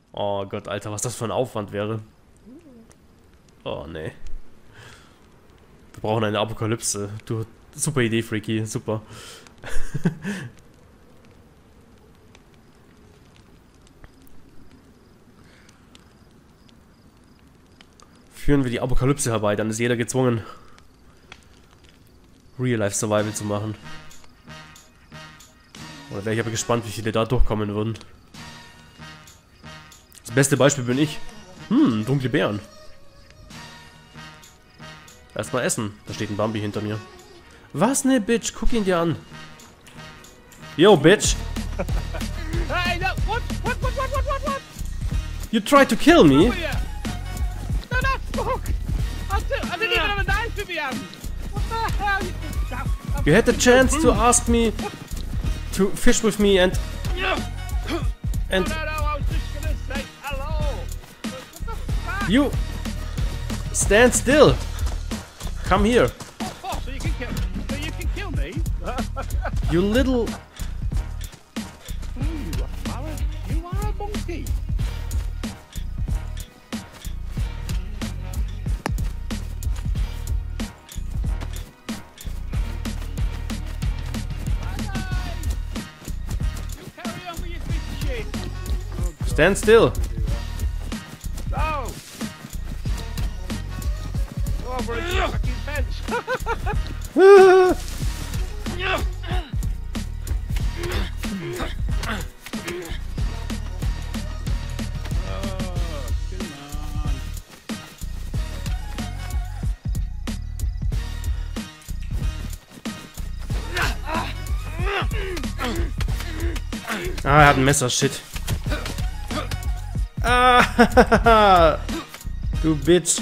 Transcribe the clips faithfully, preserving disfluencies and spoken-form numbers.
Oh Gott, Alter, was das für ein Aufwand wäre. Oh, nee. Wir brauchen eine Apokalypse. Du, super Idee, Freaky, super. Führen wir die Apokalypse herbei, dann ist jeder gezwungen, Real-Life-Survival zu machen. Oder wäre ich aber gespannt, wie viele da durchkommen würden. Das beste Beispiel bin ich. Hm, dunkle Beeren. Erstmal essen. Da steht ein Bambi hinter mir. Was ne, Bitch? Guck ihn dir an. Yo, Bitch. Hey, no, what? What, what, what, what, what, what? You tried to kill me? No, no, fuck! I, did, I didn't even have a knife in my hand! What the hell? You, You had the chance to ask me to fish with me and... And... no, no, no, I was just gonna say hello! What the fuck? You... Stand still! Come here! Oh, so you can kill, so you can kill me? You little... Oh, you are a, you are a monkey! Stand still! No! Go over a fucking fence! Ah, er hat ein Messer, shit. Ah, du Bitch.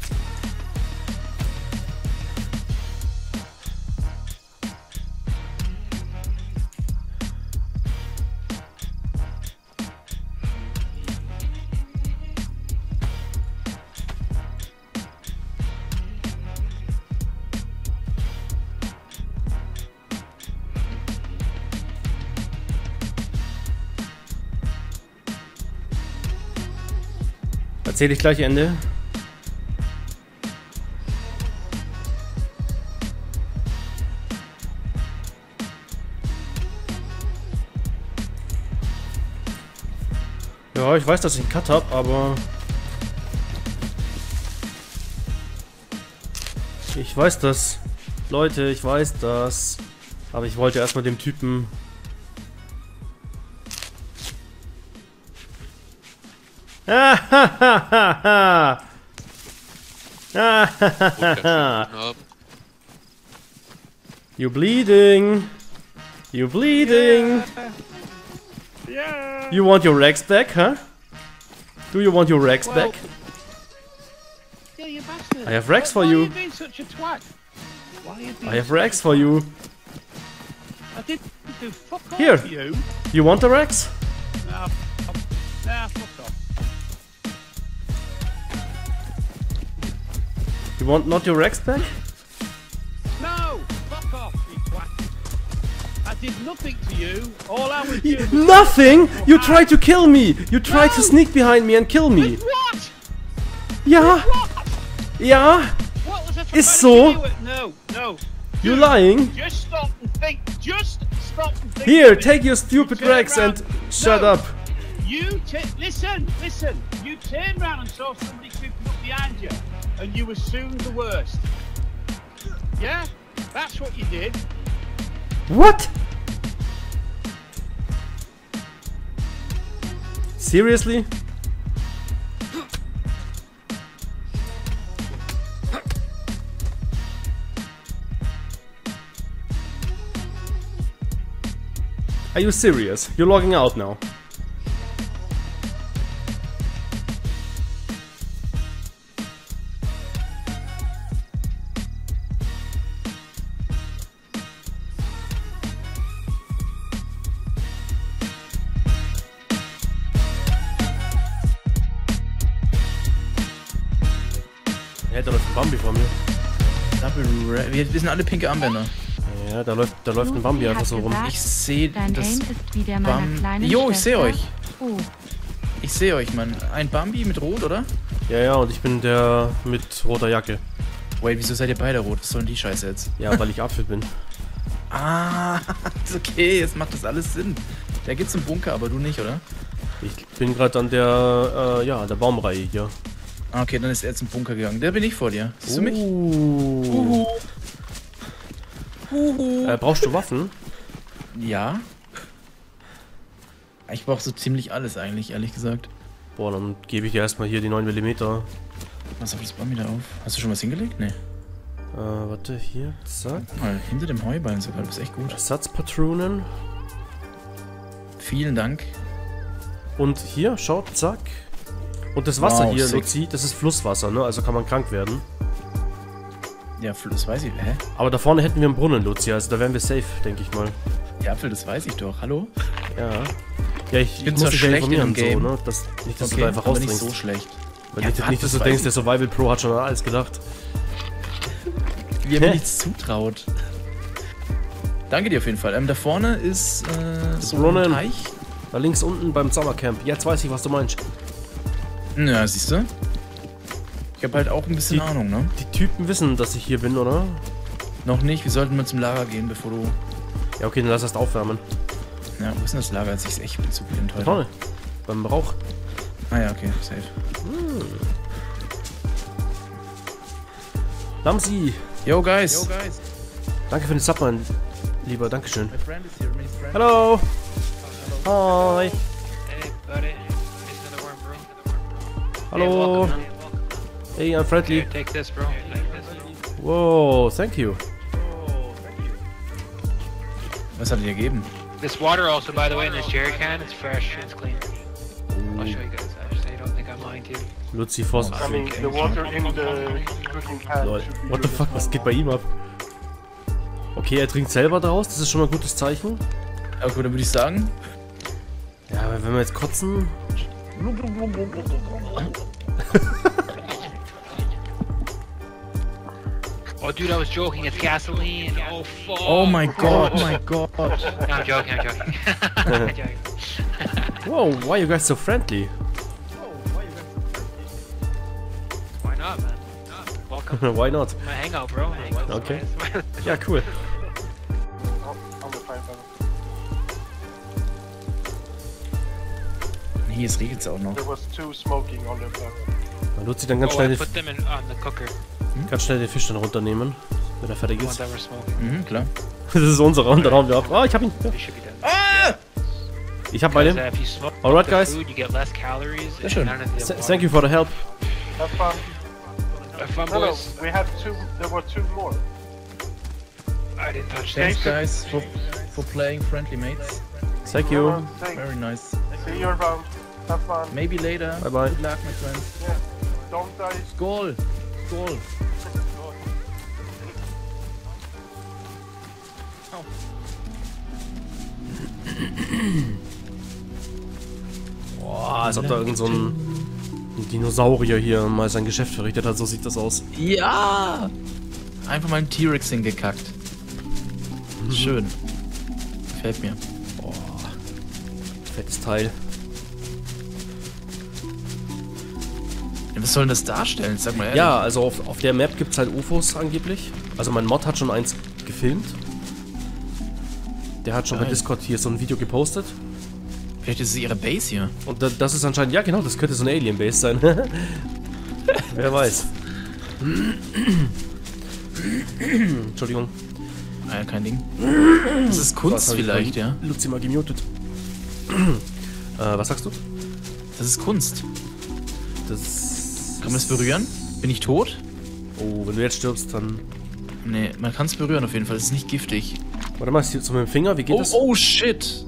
Erzähl ich gleich Ende. Ja, ich weiß, dass ich einen Cut habe, aber... Ich weiß das. Leute, ich weiß das. Aber ich wollte erstmal dem Typen... You bleeding. You bleeding. Yeah. You want your Rex back, huh? Do you want your Rex Well, back? Yeah, you bastard. I have Rex for Why you. Are you being such a twat? Why are you being I have such Rex a for you. I didn't do fuck all Here. for you. You want the Rex? Nah, f- nah, fuck off. You want not your Rex back? No, fuck off, you twat. I did nothing to you. All I was doing was... Nothing! You tried to kill me! You tried to No. sneak behind me and kill me! With what? Ja! What? Ja! What was I trying Is to so. kill you with? No, no. You Dude, lying? Just stop and think. Just stop and think. Here, of it. take your stupid You turn Rex and round- shut No. up! You t- listen, listen. You turned round and saw somebody creeping up behind you, and you assumed the worst. Yeah, that's what you did. What? Seriously? Are you serious? You're logging out now. Ja, da läuft ein Bambi vor mir. Double Red. Wir, wir sind alle pinke Armbänder. Ja, da läuft, da läuft ein Bambi einfach so rum. Ich sehe Dein das. Aim ist wie der meiner Bam kleinen jo, ich sehe Schwester. euch. Oh, Ich Ich sehe euch, Mann. Ein Bambi mit Rot, oder? Ja, ja, und ich bin der mit roter Jacke. Wait, wieso seid ihr beide rot? Was soll denn die Scheiße jetzt? Ja, weil ich Apfel bin. Ah, ist okay, jetzt macht das alles Sinn. Da gibt's einen Bunker, aber du nicht, oder? Ich bin gerade an der, äh, ja, an der Baumreihe hier. Ah, okay, dann ist er zum Bunker gegangen. Der bin ich vor dir. Siehst du mich? Uh. Huhu. Äh, brauchst du Waffen? Ja. Ich brauche so ziemlich alles eigentlich, ehrlich gesagt. Boah, dann gebe ich dir erstmal hier die neun Millimeter. Was auf das Baum wieder auf? Hast du schon was hingelegt? Nee. Äh, warte, hier, zack. Mal hinter dem Heuballen sogar, das ist echt gut. Ersatzpatronen. Vielen Dank. Und hier, schaut, zack. Und das Wasser Wow, hier, sick. Luzi, das ist Flusswasser, ne? Also kann man krank werden. Ja, Apfel, das weiß ich. Hä? Aber da vorne hätten wir einen Brunnen, Luzi, also da wären wir safe, denke ich mal. Ja, Apfel, das weiß ich doch. Hallo? Ja. Ja, ich, ich bin muss zwar dich ja schlecht in informieren, dem Game. so, ne? Das, nicht, dass du Okay, da einfach aber nicht rausdringst. so schlecht. Weil Ja, nicht, warte, nicht, dass das du weiß denkst, ich. der Survival Pro hat schon an alles gedacht. Wie er mir Hä? nichts zutraut. Danke dir auf jeden Fall. Ähm, da vorne ist äh, so Brunnen. ein Teich. Da links unten beim Summercamp. Jetzt weiß ich, was du meinst. Ja, siehst du? Ich habe halt auch ein bisschen Die- Ahnung, ne? Die Typen wissen, dass ich hier bin, oder? Noch nicht, wir sollten mal zum Lager gehen, bevor du... Ja, okay, dann lass erst aufwärmen. Ja, wo ist denn das Lager? Jetzt ist echt, ich bin zu blind Da heute. vorne. Beim Rauch. Ah ja, okay, safe. Lamsi. Yo, guys! Yo, guys. Danke für den Sub, mein Lieber. Dankeschön. My friend is here, my friend. Hallo. Hi. Hey, buddy. Here's another worm, bro. Hey, Hallo. welcome, man. Hey, I'm friendly. Here, take this, bro. Take this. Wow, thank you. Was hat er dir gegeben? This water also, by the way, in this jerry can, it's fresh, it's clean. I'll show you guys, actually, you don't think I'm lying to you. Luzi Voss. I mean, the water in the cooking pan Lol. should be What the fuck, was geht bei ihm ab? Okay, er trinkt selber daraus, das ist schon mal ein gutes Zeichen. Okay, dann würde ich sagen... Ja, aber wenn wir jetzt kotzen... Oh, dude, I was joking, it's gasoline. Oh, fuck. Oh my god, oh my god. No, I'm joking, I'm joking. I'm joking. Wow, why are you guys so friendly? Why not, man? Welcome Why not? to my hangout, bro. Okay. Ja, cool. on the fire panel. Hier, es regnet auch noch. There was two smoking on the pan. Dann Luzi dann ganz Oh, schnell, I den, put them in on the cooker. ganz schnell den Fisch dann runternehmen, wenn er fertig The ones ist. that were smoking. Mhm, klar. Das ist unserer und dann hauen wir ab. Ah, ich hab ihn. They should be done. Ah! Ich hab Because, beide. uh, if you smoke Alright, the guys. food, you get less calories. Sehr and schön. none of the S- water. Thank you for the help. Have fun. Have fun, No, no, boys. we had two. There were two more. I didn't touch Thanks, this. guys, for, for playing friendly mates. Thank you. No, no, thanks. Very nice. See you around. Have fun. Maybe later. Bye bye. Good luck, my friends. Yeah. Don't die. Skål! Skål! Boah, als ob da irgend so ein, ein Dinosaurier hier mal sein Geschäft verrichtet hat. So sieht das aus. Ja! Einfach mal einen T-Rex hingekackt. Schön. Gefällt mir. Boah. Fettes Teil. Ja, was soll denn das darstellen? Sag mal ehrlich. Ja, also auf, auf der Map gibt es halt U F Os angeblich. Also mein Mod hat schon eins gefilmt. Der hat schon bei Geil. Discord hier so ein Video gepostet. Vielleicht ist es ihre Base hier. Und da, das ist anscheinend, ja genau, das könnte so eine Alien-Base sein. Wer weiß. Entschuldigung. Ah, ja, kein Ding. Das ist Kunst Was hab ich vielleicht, von ja. Luzi mal gemutet. äh, was sagst du? Das ist Kunst. Das... Kann man das berühren? Bin ich tot? Oh, wenn du jetzt stirbst, dann... Nee, man kann es berühren auf jeden Fall. Das ist nicht giftig. Warte mal, ist hier so mit dem Finger, wie geht Oh, das? oh, shit!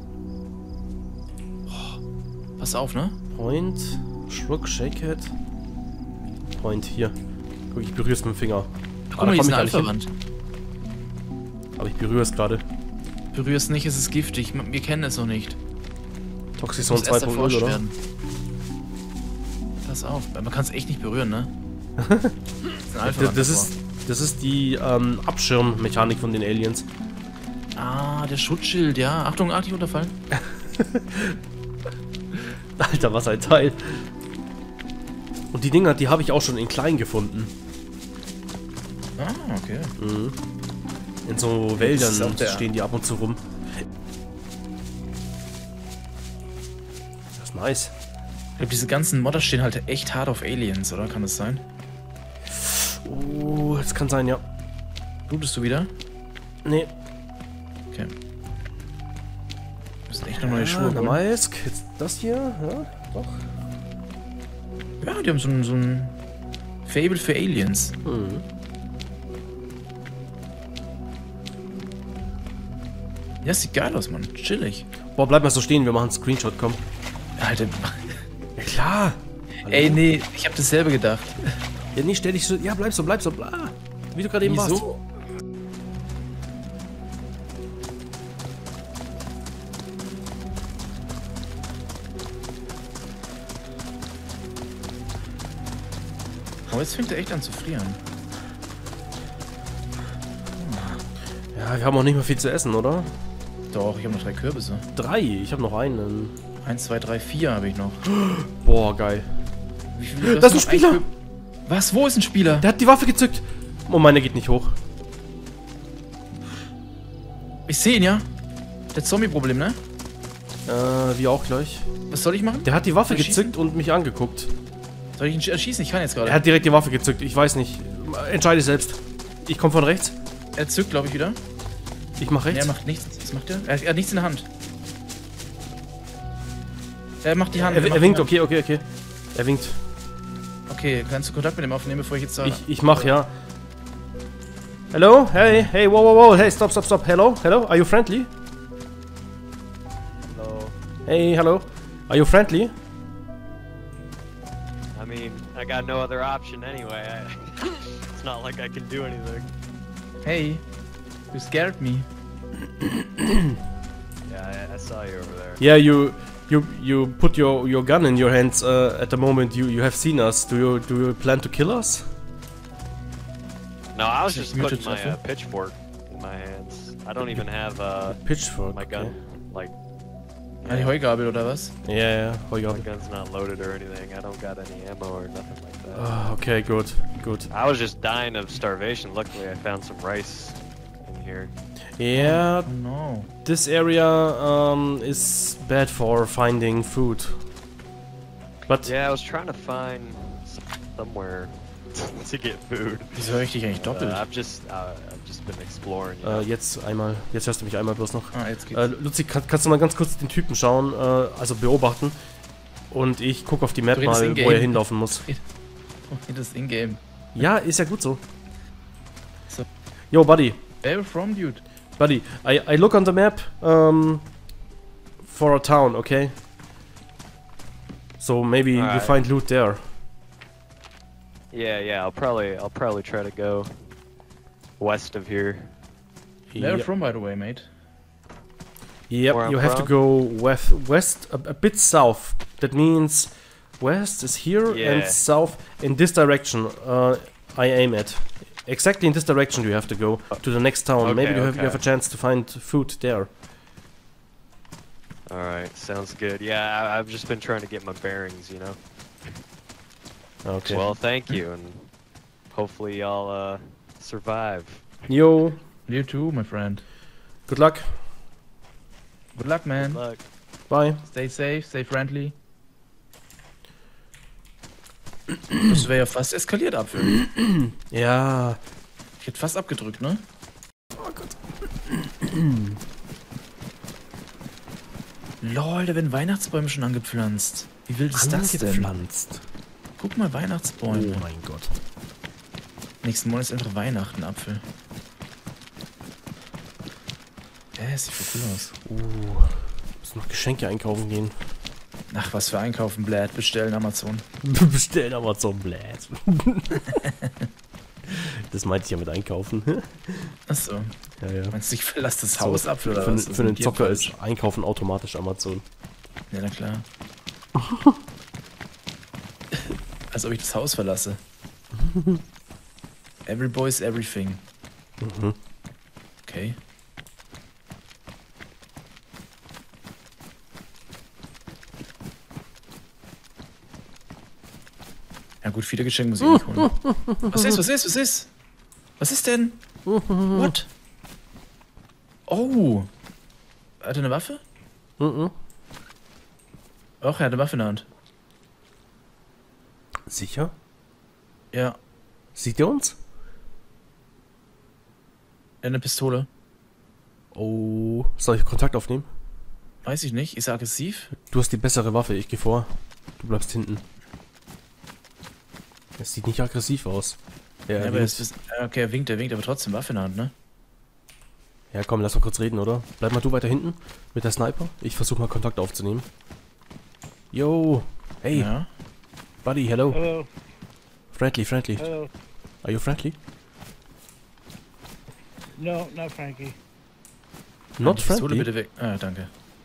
Oh, pass auf, ne? Point, Shrug, Shakehead. Point, hier. Guck, ich berühre es mit dem Finger. Guck mal, hier komm ist eine ich gar nicht Alpha-Wand. Aber ich berühre es gerade. Berühr es nicht, es ist giftig. Wir kennen es noch nicht. Toxison Muss erst zwei Punkt null, erforscht oder? werden. Pass auf, man kann es echt nicht berühren, ne? Das ist ein Alpha Das, das, ist, das ist die ähm, Abschirmmechanik von den Aliens. Ah, der Schutzschild, ja. Achtung, artig unterfallen. Alter, was ein Teil. Und die Dinger, die habe ich auch schon in klein gefunden. Ah, okay. Mhm. In so Wäldern ist auch der- stehen die ab und zu rum. Das ist nice. Ich glaube, diese ganzen Modder stehen halt echt hart auf Aliens, oder? Kann das sein? Oh, das kann sein, ja. Blutest du wieder? Nee. Okay. Wir müssen echt noch neue Ja, Schuhe holen. Mask. Jetzt das hier, ja, doch. Ja, die haben so ein, so ein Fable für Aliens. Mhm. Ja, sieht geil aus, Mann. Chillig. Boah, bleib mal so stehen, wir machen einen Screenshot, komm. Alter. Ja, klar. Ey, nee, ich hab dasselbe gedacht. Ja, nee, stell dich so. Ja, bleib so, bleib so, bla. Wie du gerade eben warst. Wieso? Oh, jetzt fängt er echt an zu frieren. Ja, wir haben auch nicht mehr viel zu essen, oder? Doch, ich habe noch drei Kürbisse. Drei, ich habe noch einen. Eins, zwei, drei, vier habe ich noch. Boah, geil. Wie viel, Das ist noch ein Spieler! Kür- Was? Wo ist ein Spieler? Der hat die Waffe gezückt. Oh, meine geht nicht hoch. Ich sehe ihn, ja. Der Zombie-Problem, ne? Äh, wir auch gleich. Was soll ich machen? Der hat die Waffe Soll ich gezückt und mich angeguckt. Soll ich ihn sch- erschießen? Ich kann jetzt Er gerade. hat direkt die Waffe gezückt, ich weiß nicht. Entscheide selbst. Ich komme von rechts. Er zückt, glaube ich, wieder. Ich mach Nee, rechts. er macht nichts. Was macht er? Er, er hat nichts in der Hand. Er macht die Hand. Er, macht er die winkt, Hand. okay, okay, okay. Er winkt. Okay, kannst du Kontakt mit ihm aufnehmen, bevor ich jetzt da... Ich, ich mach, ja. Hello? Hey, hey, wow, wow, wow. Hey, stop, stop, stop. Hello? Hello? Are you friendly? Hello. Hey, hello? Are you friendly? I mean, I got no other option anyway. I, it's not like I can do anything. Hey, you scared me. Yeah, I, I saw you over there. Yeah, you you you put your your gun in your hands uh, at the moment you you have seen us. Do you do you plan to kill us? No, I was Just just muted putting my uh, yourself. pitchfork in my hands. I don't even have uh, Pitchfork. my gun. Like, Ja, die Heugabel oder was? Okay. Yeah, yeah. Oh, my God. gun's not loaded or anything. I don't got any ammo or nothing like that. Ah, okay, good, good. I was just dying of starvation. Luckily, I found some rice in here. Yeah, Oh no. this area um, is bad for finding food. But Yeah, I was trying to find s- somewhere to get food. Wieso höre ich dich eigentlich Uh, doppelt? I've just uh, I've just been exploring. You äh, know? jetzt einmal, jetzt hörst du mich einmal bloß noch. Ah, jetzt geht's. Äh, Luzi, kann, kannst du mal ganz kurz den Typen schauen, äh, also beobachten. Und ich gucke auf die Map Du redest mal, in-game. wo er hinlaufen muss. Oh, das ist in-game. Ja, ist ja gut so. So. Yo, buddy. Where from, dude? Buddy, I, I look on the map um, for a town, okay? So maybe you Alright. find loot there. Yeah, yeah. I'll probably I'll probably try to go west of here. Where Yep, from, by the way, mate? yep Where I'm you have to from? go west, west a, a bit south. That means west is here and Yeah. south in this direction. Uh, I aim at. Exactly in this direction you have to go to the next town. Okay, Maybe you have, you okay. have a chance to find food there. All right, sounds good. Yeah, I, I've just been trying to get my bearings, you know. Okay. Well, thank you, and hopefully y'all uh, survive. Yo, You too, my friend. good luck. Good luck, man. Good luck. Bye. Stay safe, stay friendly. Das wäre ja fast eskaliert, Apfel. Ja. Ich hätte fast abgedrückt, ne? Oh Gott. Lol, da werden Weihnachtsbäume schon angepflanzt. Wie wild ist das denn? Angepflanzt. Guck mal, Weihnachtsbäume. Oh mein Gott. Nächsten Monat ist einfach Weihnachten, Apfel. Ja, sieht voll cool aus. Uh, muss noch Geschenke einkaufen gehen. Ach, was für einkaufen, Blad. Bestellen Amazon. Bestellen Amazon Blät. Das meinte ich ja mit einkaufen. Achso. Ja, ja. Meinst du, ich verlasse das Haus, So, Apfel, oder für, was? für Was einen mit dir Zocker falsch? ist Einkaufen automatisch Amazon. Ja, na klar. Als ob ich das Haus verlasse. Every boy's everything. Mhm. Okay. Na gut, viele Geschenke muss ich nicht holen. Was ist, was ist, was ist? Was ist denn? What? Oh. Hat er eine Waffe? Mhm. Auch, er hat eine Waffe in der Hand. Sicher? Ja. Sieht er uns? Er hat eine Pistole. Oh. Soll ich Kontakt aufnehmen? Weiß ich nicht. Ist er aggressiv? Du hast die bessere Waffe, ich geh vor. Du bleibst hinten. Es sieht nicht aggressiv aus. Ja, Ja, er aber winkt. es ist, okay, er winkt, er winkt, aber trotzdem Waffe in der Hand, ne? Ja, komm, lass mal kurz reden, oder? Bleib mal du weiter hinten mit der Sniper. Ich versuche mal Kontakt aufzunehmen. Yo, hey, Ja. buddy, hello. Hello, Friendly, friendly. hello. Are you friendly? No, not Frankie. Not Die Pistole friendly? bitte weg. Ah, danke.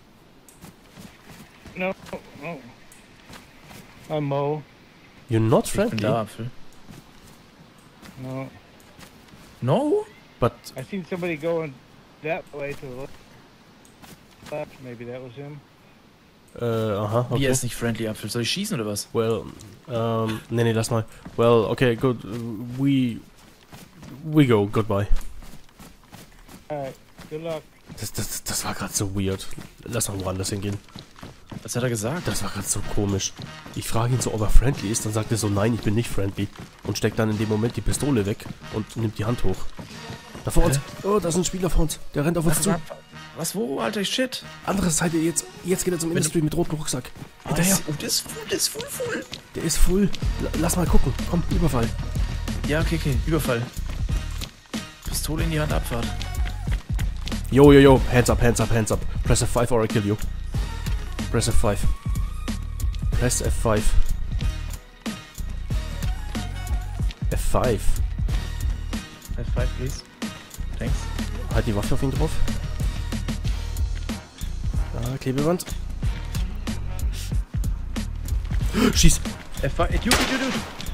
No, no. I'm Mo. You're not Ich bin friendly? da, Apfel. No, No? But, I seen somebody going that way to the left. Maybe that was him. äh, aha, Wie, okay. er ist nicht friendly, Apfel. Soll ich schießen oder was? Well, ähm, nee, nee, lass mal. Well, okay, good. We, we go, goodbye. Alright, good luck. Das, das, das war gerade so weird. Lass mal woanders hingehen. Was hat er gesagt? Das war gerade so komisch. Ich frage ihn so, ob er friendly ist, dann sagt er so, nein, ich bin nicht friendly. Und steckt dann in dem Moment die Pistole weg und nimmt die Hand hoch. Da vor uns. Oh, da ist ein Spieler vor uns. Der rennt auf uns Was, zu. was, was, wo, Alter, shit? Andere Seite, jetzt, jetzt geht er zum Wenn du- Industry mit rotem Rucksack. Ah, Hinterher. das, oh, das ist full, das ist full, full. Der ist full. L lass mal gucken. Komm, Überfall. Ja, okay, okay, Überfall. Pistole in die Hand, Abfahrt. Yo, yo, yo. Hands up, hands up, hands up. Press F five or I kill you. Press F five. Press F five. F five. F five, please. Thanks. Halt die Waffe auf ihn drauf. Da, Klebeband. Schieß. F five, du, du, du.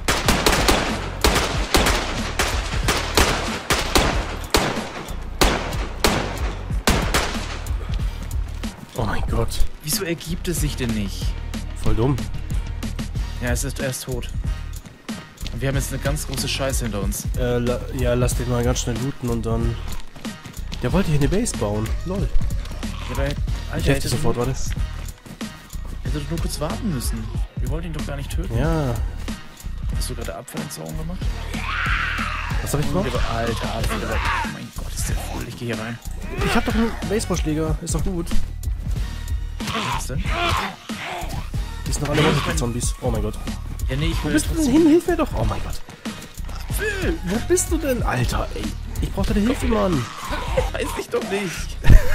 Oh mein Gott. Wieso ergibt es sich denn nicht? Voll dumm. Ja, es ist erst tot. Und wir haben jetzt eine ganz große Scheiße hinter uns. Äh, la ja, lass den mal ganz schnell looten und dann... Der wollte hier eine Base bauen. Lol. Ja, aber, Alter, Ich helfe hätte dir sofort, nur, warte. hätte doch nur kurz warten müssen. Wir wollten ihn doch gar nicht töten. Ja. Hast du gerade Apfelentsorgung gemacht? Was hab ich gemacht? Ja, aber Alter, Apfel, aber, oh mein Gott, ist der voll. Ich gehe hier rein. Ich hab doch einen Baseballschläger. Ist doch gut. Was denn? Die sind noch alle Monster Zombies. Oh mein Gott. Ja, nee, ich Wo will bist du denn hin? Hilf mir doch. Oh mein Gott. Phil, wo bist du denn? Alter, ey. Ich brauch deine Hilfe, Mann. Weiß ich doch nicht.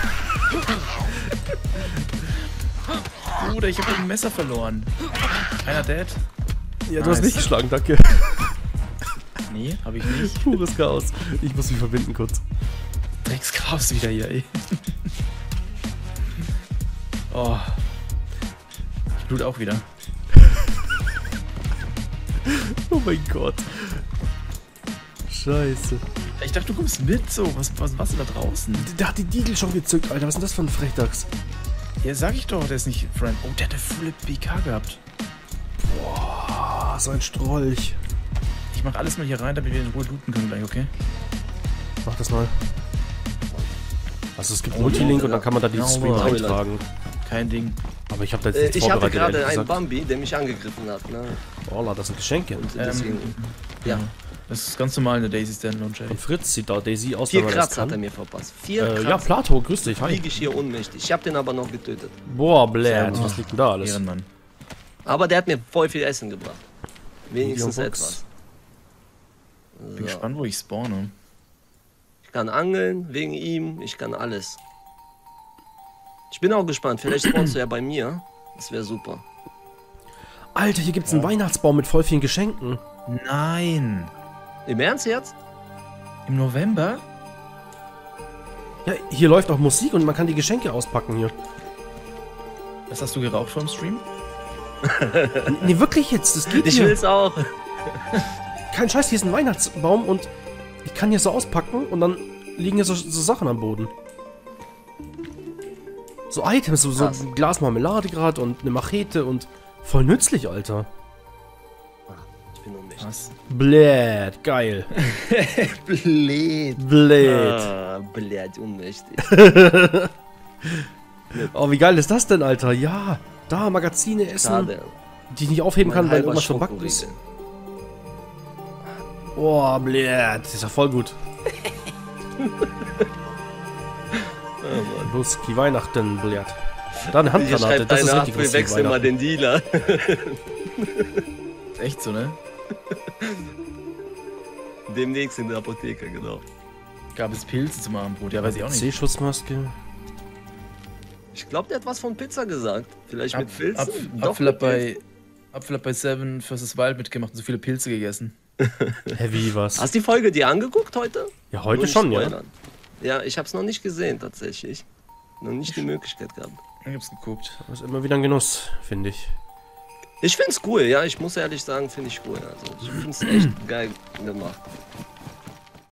Bruder, ich habe ein Messer verloren. Einer dead? Ja, du hast Nice. nicht geschlagen, danke. Nee, habe ich nicht. Pures Chaos. Ich muss mich verbinden kurz. Dreckschaos wieder hier, ey. Oh. Ich blut auch wieder. Oh mein Gott. Scheiße. Ich dachte, du kommst mit so. Was, was, was ist da draußen? Der hat die Diegel schon gezückt, Alter. Was ist denn das für ein Frechdachs? Ja, sag ich doch, der ist nicht Friend. Oh, der hat eine volle B K gehabt. Boah, so ein Strolch. Ich mach alles mal hier rein, damit wir in Ruhe looten können gleich, okay? Mach das mal. Also es gibt Multilink und dann kann man da die Ja, Stream aber- eintragen. Kein Ding. Aber ich habe da jetzt Äh, nichts ich hatte vorbereitet, gerade ehrlich einen gesagt. Bambi, der mich angegriffen hat. Ne? Oh, das sind Geschenke. Und deswegen, Ähm, ja. Das ist ganz normal in der Daisy Standalone, Jay. Und Fritz sieht da Daisy aus, Vier wenn man das Kratzer hat er kann. mir verpasst. Vier Äh, Kratzer. ja, Plato, grüß dich. Hi. Liege ich hier ohnmächtig. Ich habe den aber noch getötet. Boah, blöd. Servus. Was liegt denn da alles? Ehrenmann. Aber der hat mir voll viel Essen gebracht. Wenigstens Medium Box. etwas. Bin So. gespannt, wo ich spawne. Ich kann angeln wegen ihm. Ich kann alles. Ich bin auch gespannt. Vielleicht spawnst du ja bei mir. Das wäre super. Alter, hier gibt's einen Weihnachtsbaum mit voll vielen Geschenken. Nein! Im Ernst jetzt? Im November? Ja, hier läuft auch Musik und man kann die Geschenke auspacken hier. Was hast du geraucht vor dem Stream? Nee, wirklich jetzt, das geht Ich hier. will's auch. Kein Scheiß, hier ist ein Weihnachtsbaum und ich kann hier so auspacken und dann liegen hier so, so Sachen am Boden. So Items, so, so Krass. ein Glas Marmelade gerade und eine Machete und voll nützlich, Alter. Ich bin ohnmächtig. Was? Blöd, geil. Blöd. Blöd. Ah, blöd, ohnmächtig. Oh, wie geil ist das denn, Alter? Ja, da, Magazine essen, Schade. die ich nicht aufheben kann, Mein weil halber irgendwas verbacken ist. Schokoriegel. Oh, blöd. Das ist ja voll gut. Los, die Weihnachten, blöd. Da eine Hier Handgranate, schreibt das ist einer, richtig wir lustig. wechseln mal den Dealer. Ist echt so, ne? Demnächst in der Apotheke, genau. Gab es Pilze zum Abendbrot? Ja, weiß ich auch nicht. C-Schutzmaske. Ich glaube, der hat was von Pizza gesagt. Vielleicht Ab, mit Pilzen? Ab, Doch, Apfel hat mit bei, Apfel hat bei Seven versus Wild mitgemacht und so viele Pilze gegessen. Hä, wie, was? Hast du die Folge dir angeguckt heute? Ja, heute Nur schon, nicht ja. spoilern. Ja, ich habe es noch nicht gesehen, tatsächlich. Noch nicht die Möglichkeit gehabt. Ich hab's geguckt. Das ist immer wieder ein Genuss, finde ich. Ich find's cool, ja, ich muss ehrlich sagen, finde ich cool. Also, ich find's echt geil gemacht.